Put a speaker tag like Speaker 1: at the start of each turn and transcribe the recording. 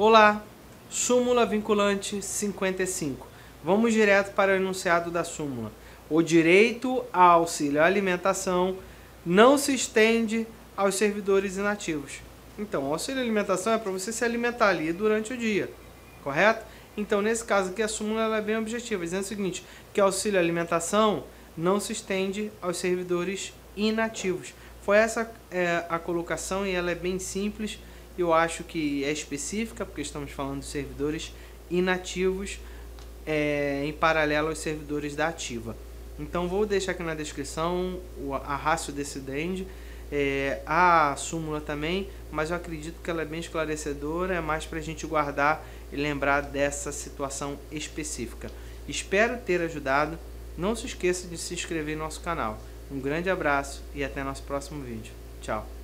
Speaker 1: Olá, súmula vinculante 55. Vamos direto para o enunciado da súmula. O direito ao auxílio à alimentação não se estende aos servidores inativos. Então, o auxílio à alimentação é para você se alimentar ali durante o dia, correto? Então, nesse caso aqui, a súmula ela é bem objetiva, dizendo o seguinte, que o auxílio à alimentação não se estende aos servidores inativos. Foi essa a colocação e ela é bem simples. Eu acho que é específica, porque estamos falando de servidores inativos em paralelo aos servidores da ativa. Então vou deixar aqui na descrição a ratio decidendi, a súmula também, mas eu acredito que ela é bem esclarecedora, é mais para a gente guardar e lembrar dessa situação específica. Espero ter ajudado, não se esqueça de se inscrever no nosso canal. Um grande abraço e até nosso próximo vídeo. Tchau!